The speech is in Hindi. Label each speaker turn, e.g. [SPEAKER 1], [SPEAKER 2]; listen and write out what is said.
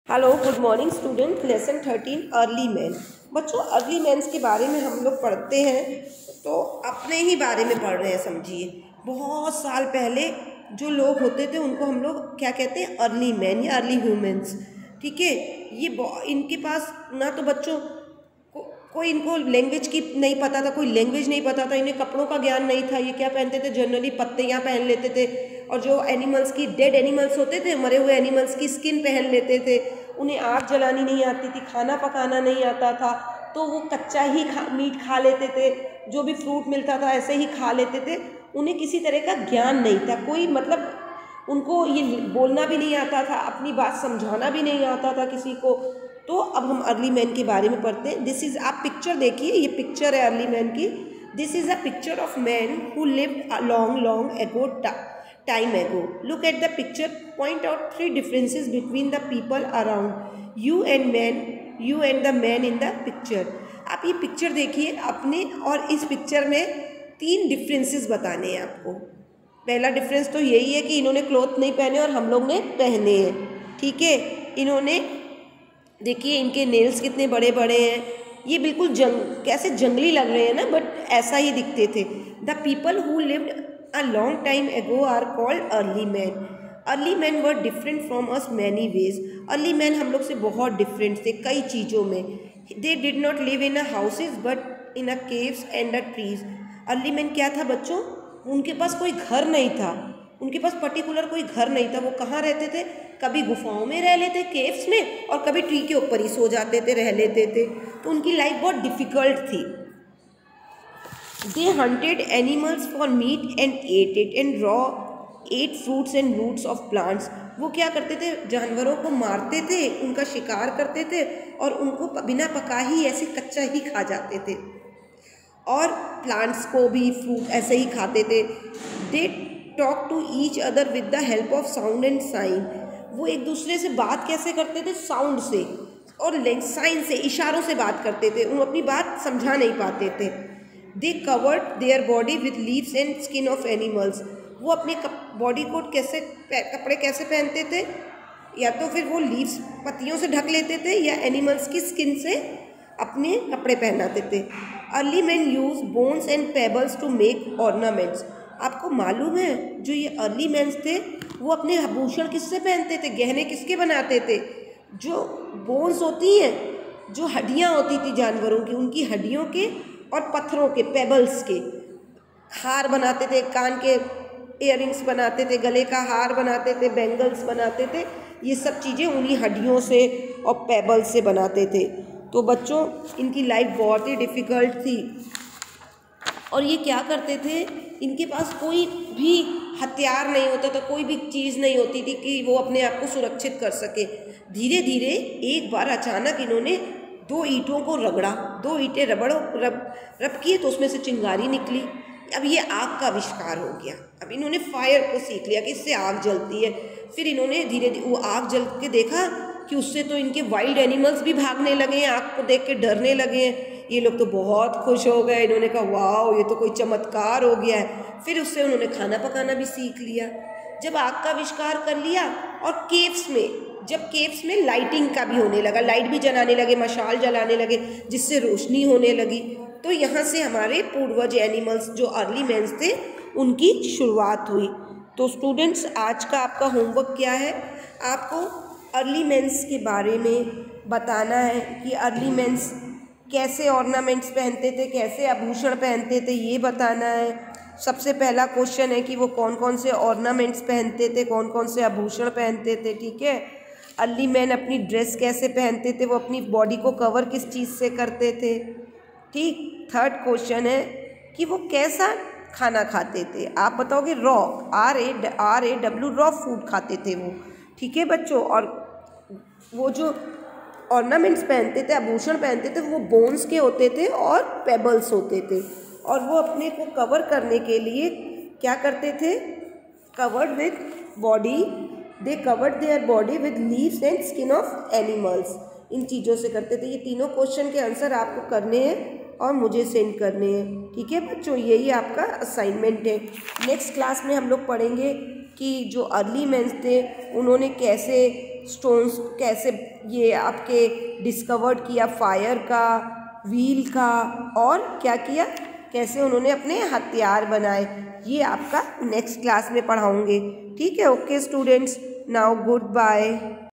[SPEAKER 1] Hello good morning student. Lesson 13 early man. बच्चों अर्ली मैन्स के बारे में हम लोग पढ़ते हैं तो अपने ही बारे में पढ़ रहे हैं। समझिए बहुत साल पहले जो लोग होते थे उनको हम लोग क्या कहते हैं, अर्ली मैन या अर्ली ह्यूमंस। ठीक है, ये इनके पास ना तो बच्चों कोई इनको लैंग्वेज की नहीं पता था, कोई लैंग्वेज नहीं पता था, इन्हें कपड़ों का ज्ञान नहीं था। ये क्या पहनते थे, जनरली पत्तियाँ पहन लेते थे और जो एनिमल्स की डेड एनिमल्स होते थे, मरे हुए एनिमल्स की स्किन पहन लेते थे। उन्हें आग जलानी नहीं आती थी, खाना पकाना नहीं आता था, तो वो कच्चा ही मीट खा लेते थे, जो भी फ्रूट मिलता था ऐसे ही खा लेते थे। उन्हें किसी तरह का ज्ञान नहीं था, कोई मतलब उनको ये बोलना भी नहीं आता था, अपनी बात समझाना भी नहीं आता था किसी को। तो अब हम अर्ली मैन के बारे में पढ़ते हैं। दिस इज़, आप पिक्चर देखिए, ये पिक्चर है अर्ली मैन की। This is a picture of man who lived a long ago time ago. Look at the picture. Point out 3 differences between the people around you and the man in the picture. आप ये पिक्चर देखिए अपने, और इस पिक्चर में 3 डिफरेंसेस बताने हैं आपको। पहला डिफरेंस तो यही है कि इन्होंने क्लॉथ नहीं पहने और हम लोग ने पहने हैं। ठीक है, इन्होंने देखिए इनके नेल्स कितने बड़े बड़े हैं, ये बिल्कुल कैसे जंगली लग रहे हैं ना, बट ऐसा ही दिखते थे। The people who lived a long time ago are called early men. Early men were different from us many ways. Early men हम लोग से बहुत डिफरेंट थे कई चीज़ों में। They did not live in a houses but in a caves and a trees. Early men क्या था बच्चों, उनके पास कोई घर नहीं था, उनके पास पर्टिकुलर कोई घर नहीं था। वो कहाँ रहते थे, कभी गुफाओं में रह लेते, केव्स में, और कभी ट्री के ऊपर ही सो जाते थे, रह लेते थे। तो उनकी लाइफ बहुत डिफ़िकल्ट थी। They hunted animals for meat and ate it, and ate fruits and roots of plants. वो क्या करते थे, जानवरों को मारते थे, उनका शिकार करते थे और उनको बिना पका ही ऐसे कच्चा ही खा जाते थे, और प्लांट्स को भी, फ्रूट ऐसे ही खाते थे। They talk to each other with the help of sound and sign. वो एक दूसरे से बात कैसे करते थे, साउंड से और साइन से, इशारों से बात करते थे। वो अपनी बात समझा नहीं पाते थे। They covered their body with leaves and skin of animals. वो अपने बॉडी को कैसे, कपड़े कैसे पहनते थे, या तो फिर वो लीव्स पत्तियों से ढक लेते थे या एनिमल्स की स्किन से अपने कपड़े पहनाते थे। Early man use bones and pebbles to make ornaments. आपको मालूम है जो ये अर्ली मैन्स थे वो अपने आभूषण किससे पहनते थे, गहने किसके बनाते थे, जो बोन्स होती हैं, जो हड्डियाँ होती थी जानवरों की, उनकी हड्डियों के और पत्थरों के, पेबल्स के हार बनाते थे, कान के इयररिंग्स बनाते थे, गले का हार बनाते थे, बैंगल्स बनाते थे। ये सब चीज़ें उन्हीं हड्डियों से और पेबल्स से बनाते थे। तो बच्चों इनकी लाइफ बहुत ही डिफ़िकल्ट थी। और ये क्या करते थे, इनके पास कोई भी हथियार नहीं होता था, कोई भी चीज़ नहीं होती थी कि वो अपने आप को सुरक्षित कर सके। धीरे धीरे एक बार अचानक इन्होंने 2 ईंटों को रगड़ा, 2 ईंटें रब किए तो उसमें से चिंगारी निकली। अब ये आग का आविष्कार हो गया। अब इन्होंने फायर को सीख लिया कि इससे आग जलती है। फिर इन्होंने धीरे धीरे वो आग जल के देखा कि उससे तो इनके वाइल्ड एनिमल्स भी भागने लगे हैं, आग को देख के डरने लगे हैं। ये लोग तो बहुत खुश हो गए, इन्होंने कहा वाह ये तो कोई चमत्कार हो गया है। फिर उससे उन्होंने खाना पकाना भी सीख लिया। जब आग का आविष्कार कर लिया और केव्स में, जब केव्स में लाइटिंग का भी होने लगा, लाइट भी जलाने लगे, मशाल जलाने लगे जिससे रोशनी होने लगी, तो यहाँ से हमारे पूर्वज एनिमल्स जो अर्ली मैन्स थे उनकी शुरुआत हुई। तो स्टूडेंट्स आज का आपका होमवर्क क्या है, आपको अर्ली मैन्स के बारे में बताना है कि अर्ली मैन्स कैसे ऑर्नामेंट्स पहनते थे, कैसे आभूषण पहनते थे, ये बताना है। सबसे पहला क्वेश्चन है कि वो कौन कौन से ऑर्नामेंट्स पहनते थे, कौन कौन से आभूषण पहनते थे। ठीक है, अर्ली मैन अपनी ड्रेस कैसे पहनते थे, वो अपनी बॉडी को कवर किस चीज़ से करते थे। ठीक, थर्ड क्वेश्चन है कि वो कैसा खाना खाते थे। आप बताओगे रॉ, RAW, रॉ फूड खाते थे वो। ठीक है बच्चों, और वो जो ऑर्नामेंट्स पहनते थे, आभूषण पहनते थे, वो बोन्स के होते थे और पेबल्स होते थे, और वो अपने को कवर करने के लिए क्या करते थे, covered with body, they covered their body with leaves and skin of animals. इन चीज़ों से करते थे। ये तीनों क्वेश्चन के आंसर आपको करने हैं और मुझे सेंड करने हैं। ठीक है बच्चों, यही आपका असाइनमेंट है। नेक्स्ट क्लास में हम लोग पढ़ेंगे कि जो अर्ली मैन्स थे उन्होंने कैसे स्टोन्स कैसे ये आपके डिस्कवर्ड किया, फायर का, व्हील का, और क्या किया, कैसे उन्होंने अपने हथियार बनाए, ये आपका नेक्स्ट क्लास में पढ़ाऊँगे। ठीक है, okay students, now good bye.